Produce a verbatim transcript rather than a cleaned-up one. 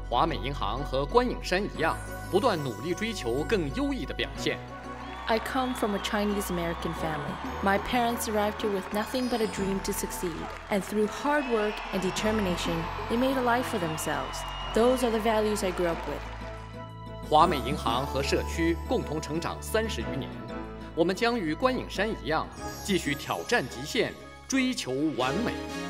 华美银行和观影山一样，不断努力追求更优异的表现。 I come from a Chinese American family. My parents arrived here with nothing but a dream to succeed, and through hard work and determination, they made a life for themselves. Those are the values I grew up with. 华美银行和社区共同成长三十余年，我们将与观影山一样，继续挑战极限，追求完美。